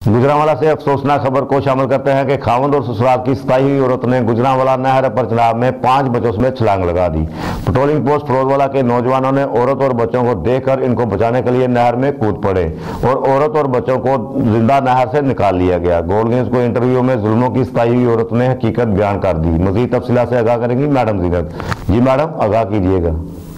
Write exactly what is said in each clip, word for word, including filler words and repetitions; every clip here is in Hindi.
गुजरांवाला से अफसोसनाक खबर को शामिल करते हैं कि खावंद और ससुराल की सताई हुई औरत ने गुजरांवाला नहर पर चढ़ाव में पांच बच्चों में छलांग लगा दी। पेट्रोलिंग पोस्ट फिरोजवाला के नौजवानों ने औरत और बच्चों को देखकर इनको बचाने के लिए नहर में कूद पड़े और औरत और बच्चों को जिंदा नहर से निकाल लिया गया। गोल्ड न्यूज को इंटरव्यू में जुल्मों की सताई हुई औरत ने हकीकत बयान कर दी। मजीद तफसीलात से आगाह करेंगी मैडम जीनत। जी मैडम, आगाह कीजिएगा।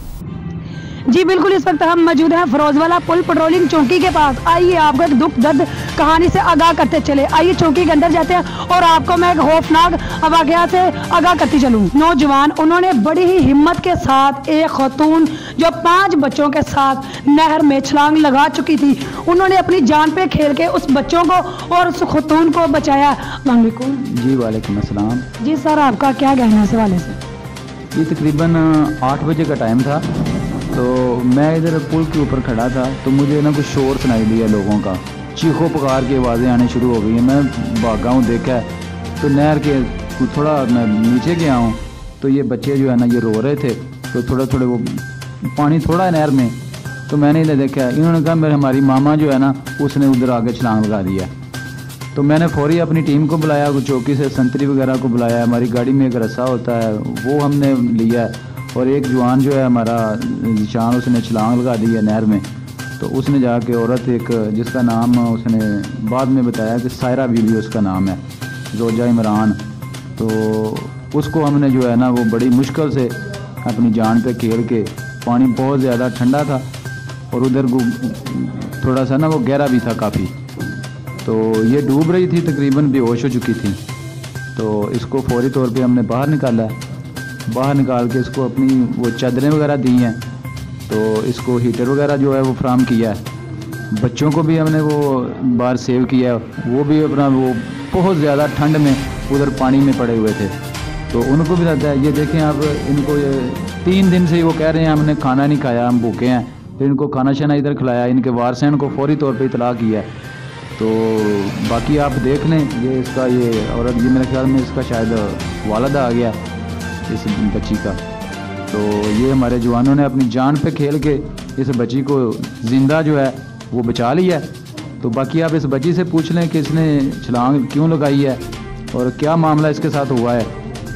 जी बिल्कुल, इस वक्त हम मौजूद हैं फिरोजवाला पुल पेट्रोलिंग चौकी के पास। आइए आपको एक दुख दर्द कहानी से आगाह करते चले। आइए चौकी के अंदर जाते हैं और आपको मैं एक खौफनाक वाकया से आगाह करती चलूं। नौजवान उन्होंने बड़ी ही हिम्मत के साथ एक खतून जो पांच बच्चों के साथ नहर में छलांग लगा चुकी थी, उन्होंने अपनी जान पे खेल के उस बच्चों को और उस खतून को बचाया। वालेकुम। जी वालेकुम अस्सलाम। जी सर, आपका क्या कहना है इस हवाले से? ये तकरीबन आठ बजे का टाइम था, तो मैं इधर पुल के ऊपर खड़ा था, तो मुझे ना कुछ शोर सुनाई दिया, लोगों का चीखों पुकार की आवाज़ें आने शुरू हो गई हैं। मैं भागा हूँ, देखा तो नहर के थोड़ा मैं नीचे गया हूँ, तो ये बच्चे जो है ना ये रो रहे थे, तो थोड़ा थोड़े वो पानी थोड़ा है नहर में, तो मैंने इधर देखा, इन्होंने कहा मेरे हमारी मामा जो है ना उसने उधर आगे छलांग लगा दिया। तो मैंने फौरी अपनी टीम को बुलाया, चौकी से संतरी वगैरह को बुलाया, हमारी गाड़ी में एक रस्सा होता है वो हमने लिया, और एक जवान जो है हमारा निशान, उसने छलांग लगा दी है नहर में। तो उसने जाके औरत एक जिसका नाम उसने बाद में बताया कि सायरा बीबी उसका नाम है, रोजा इमरान, तो उसको हमने जो है ना वो बड़ी मुश्किल से अपनी जान पे खेल के, पानी बहुत ज़्यादा ठंडा था और उधर थोड़ा सा ना वो गहरा भी था काफ़ी, तो ये डूब रही थी, तकरीबन बेहोश हो चुकी थी। तो इसको फौरी तौर पे हमने बाहर निकाला, बाहर निकाल के इसको अपनी वो चादरें वगैरह दी हैं, तो इसको हीटर वगैरह जो है वो फ्राहम किया है। बच्चों को भी हमने वो बाहर सेव किया है, वो भी अपना वो बहुत ज़्यादा ठंड में उधर पानी में पड़े हुए थे, तो उनको भी रहता है। ये देखें आप, इनको ये तीन दिन से वो कह रहे हैं हमने खाना नहीं खाया, हम भूखे हैं, फिर इनको खाना शाना इधर खिलाया, इनके वारसैन को फौरी तौर पर इतला किया है। तो बाकी आप देख लें, ये इसका ये औरत, ये मेरे ख्याल में इसका शायद वालदा आ गया इस बच्ची का। तो ये हमारे जवानों ने अपनी जान पे खेल के इस बच्ची को ज़िंदा जो है वो बचा लिया है। तो बाकी आप इस बच्ची से पूछ लें कि इसने छलांग क्यों लगाई है और क्या मामला इसके साथ हुआ है।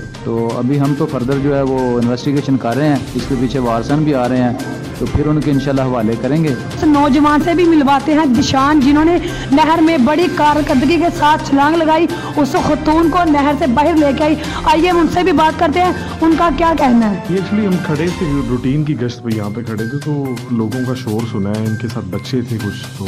तो अभी हम तो फर्दर जो है वो इन्वेस्टिगेशन कर रहे हैं, इसके पीछे वारसन भी आ रहे हैं, तो फिर उनके इंशाल्लाह हवाले करेंगे। नौजवान से भी मिलवाते हैं दिशान, जिन्होंने नहर में बड़ी कारकर्दगी के साथ छलांग लगाई, उस खतून को नहर से बाहर लेके आई। आइए उनसे भी बात करते हैं, उनका क्या कहना है। ये एक्चुअली हम खड़े थे रूटीन की गश्त पे, यहाँ पे खड़े थे, तो लोगों का शोर सुना है, इनके साथ बच्चे थे कुछ, तो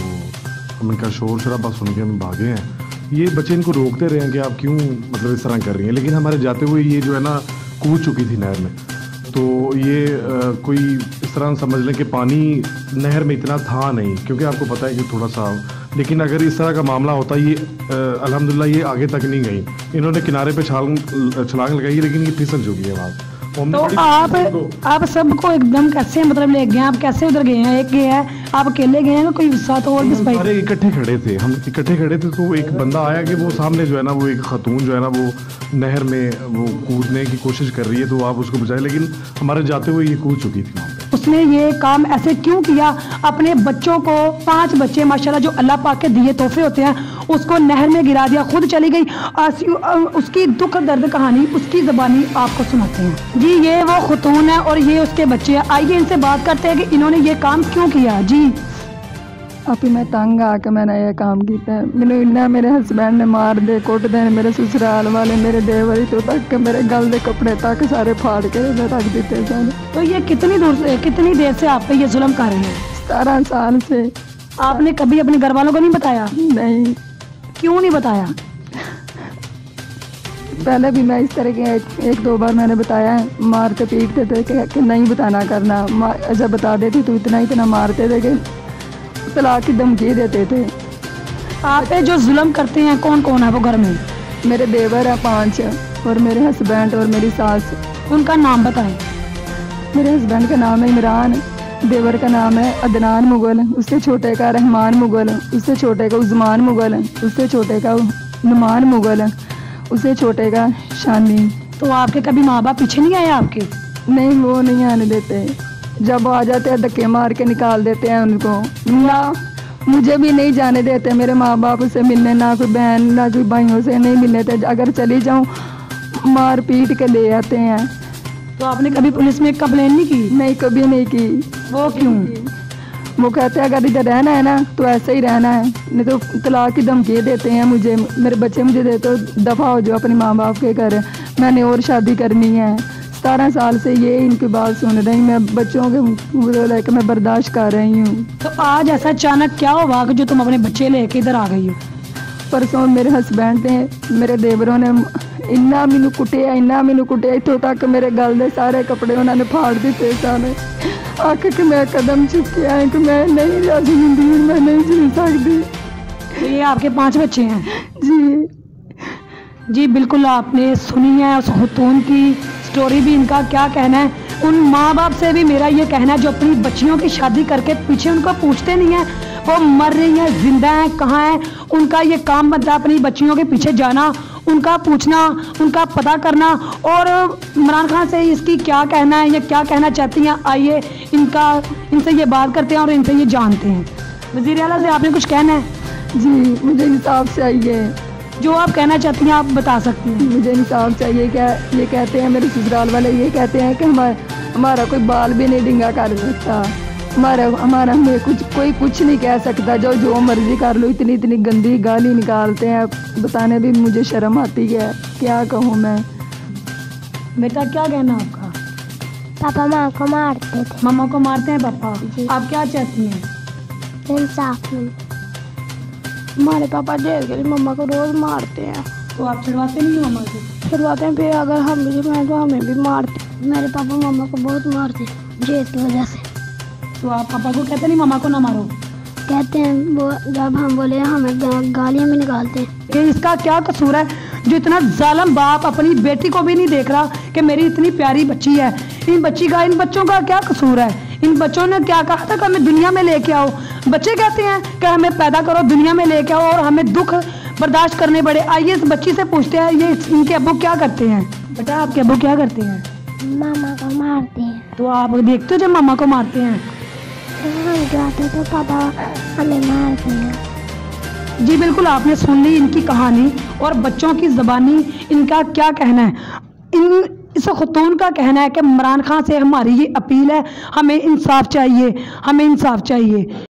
हम इनका शोर शराबा सुन के हम भागे हैं। ये बच्चे इनको रोकते रहे हैं कि आप क्यों मतलब इस तरह कर रही हैं, लेकिन हमारे जाते हुए ये जो है ना कूद चुकी थी नहर में। तो ये आ, कोई इस तरह समझ लें कि पानी नहर में इतना था नहीं, क्योंकि आपको पता है कि थोड़ा सा, लेकिन अगर इस तरह का मामला होता, ये अल्हम्दुलिल्लाह ये आगे तक नहीं गई, इन्होंने किनारे पे छलांग छलांग लगाई, लेकिन ये फिसल चुकी है वहाँ। तो आप आप सबको एकदम कैसे मतलब ले गए, आप कैसे उधर गए हैं? एक गया है, आप अकेले गए हैं, कोई साथ और भी? सारे इकट्ठे खड़े थे, हम इकट्ठे खड़े थे, तो एक बंदा आया कि वो सामने जो है ना वो एक खतून जो है ना वो नहर में वो कूदने की कोशिश कर रही है, तो आप उसको बचाए, लेकिन हमारे जाते हुए ये कूद चुकी थी। उसने ये काम ऐसे क्यों किया? अपने बच्चों को, पांच बच्चे माशाल्लाह जो अल्लाह पाक के दिए तोहफे होते हैं, उसको नहर में गिरा दिया, खुद चली गई। उसकी दुख दर्द कहानी उसकी ज़बानी आपको सुनाते हैं। जी ये वो खतून है और ये उसके बच्चे हैं। आइए इनसे बात करते हैं कि इन्होंने ये काम क्यों किया। जी अभी मैं तंग आके मैंने ये काम किया, मैंने इन्ना मेरे हस्बैंड ने मार दे कुट दे, मेरे ससुराल वाले, मेरे देवरी तो तक मेरे गल दे कपड़े तक सारे फाड़ के रख देते सारे। तो ये कितनी दूर से, कितनी देर से आप पे ये जुल्म कर रहे हैं? सतारह साल से। आपने कभी अपने घर वालों को नहीं बताया? नहीं। क्यों नहीं बताया? पहले भी मैं इस तरह के एक, एक दो बार मैंने बताया, मारते पीटते थे कि, कि नहीं बताना करना, ऐसा बता देती तो इतना इतना मारते थे कि तलाक की धमकी देते थे। आप पे जो जुल्म करते हैं कौन कौन है वो घर में? मेरे देवर है पांच, और मेरे हस्बैंड और मेरी सास। उनका नाम बताएं। मेरे हस्बैंड का नाम है इमरान, देवर का नाम है अदनान मुगल, उससे छोटे का रहमान मुगल, उससे छोटे का उस्मान मुगल, उससे छोटे का नुमान मुगल, उससे छोटे का शानी। तो आपके कभी माँ बाप पीछे नहीं आए आपके? नहीं, वो नहीं आने देते, जब आ जाते हैं धक्के मार के निकाल देते हैं उनको। ना मुझे भी नहीं जाने देते मेरे माँ बाप से मिलने, ना कोई बहन ना कोई भाइयों से नहीं मिलने देते। अगर चली जाऊँ मार पीट के ले आते हैं। तो आपने कभी पुलिस में कंप्लेन नहीं की? नहीं, कभी नहीं की। वो क्यों? वो कहते हैं अगर इधर रहना है ना तो ऐसे ही रहना है, नहीं तो तलाक की धमकी देते हैं मुझे। मेरे बच्चे मुझे देते हो दफ़ा हो जाओ अपने माँ बाप के घर, मैंने और शादी करनी है। सतारह साल से ये इनकी बात सुन रही, मैं बच्चों के लेकर मैं बर्दाश्त कर रही हूँ। तो आज ऐसा अचानक क्या हुआ कि जो तुम अपने बच्चे लेके इधर आ गई हो? परसों मेरे हस्बैंड ने, मेरे देवरों ने इन्ना मैनू कुटिया, इन्ना मैनू कुटिया, इतों तक मेरे गल दे सारे कपड़े उन्होंने फाड़ दिते सारे। आख के मैं कदम चुकिया है कि मैं नहीं जा सकती, मैं नहीं जी सकती। तो ये आपके पांच बच्चे हैं? जी जी बिल्कुल, आपने सुनी है उस खतून की स्टोरी भी, इनका क्या कहना है। उन माँ बाप से भी मेरा ये कहना है जो अपनी बच्चियों की शादी करके पीछे उनको पूछते नहीं हैं वो मर रही हैं, जिंदा हैं, कहाँ हैं। उनका ये काम बनता है अपनी बच्चियों के पीछे जाना, उनका पूछना, उनका पता करना। और इमरान खान से इसकी क्या कहना है, ये क्या कहना चाहती हैं, आइए इनका इनसे ये बात करते हैं और इनसे ये जानते हैं। वज़ीर आला से आपने कुछ कहना है? जी, मुझे इंसाफ चाहिए। जो आप कहना चाहती हैं आप बता सकती हैं। मुझे इंसाफ चाहिए। क्या ये कहते हैं मेरे ससुराल वाले, ये कहते हैं कि हमारा हमारा कोई बाल भी नहीं डिंगा कर सकता, हमारा हमारा हमें कुछ कोई कुछ नहीं कह सकता, जो जो मर्जी कर लो। इतनी इतनी गंदी गाली निकालते हैं, बताने भी मुझे शर्म आती है, क्या कहूँ मैं। बेटा क्या कहना आपका? पापा माँ को मारते थे। मम्मा को मारते हैं पापा? आप क्या चाहती हैं? इंसाफ मिले। हमारे पापा जेल के लिए मम्मा को रोज मारते हैं। तो आप छुड़वाते नहीं मम्मा से? छुड़वाते हैं, फिर अगर हम भी छुड़वाएं तो हमें भी मारते। मेरे पापा मम्मा को बहुत मारते जेल की वजह से। तो आप पापा को कहते नहीं मम्मा को ना मारो? कहते हैं, वो जब हम बोले हमें गा, गालियाँ भी निकालते हैं। कि इसका क्या कसूर है जो इतना जालिम बाप अपनी बेटी को भी नहीं देख रहा कि मेरी इतनी प्यारी बच्ची है। इन बच्ची का इन बच्चों का क्या कसूर है? इन बच्चों ने क्या कहा था कि हमें दुनिया में लेके आओ? बच्चे कहते हैं कि हमें पैदा करो, दुनिया में लेके आओ और हमें दुख बर्दाश्त करने पड़े। आइए इस बच्ची से पूछते हैं ये इनके अब्बू क्या करते हैं। बेटा आपके अब्बू क्या करते हैं? मामा को मारते हैं। तो आप देखते हो जब मामा को मारते हैं? हम जाते तो पापा हमें मारते हैं। जी बिल्कुल, आपने सुन ली इनकी कहानी और बच्चों की ज़बानी इनका क्या कहना है। इन इस खतून का कहना है कि इमरान खान से हमारी ये अपील है, हमें इंसाफ चाहिए, हमें इंसाफ चाहिए।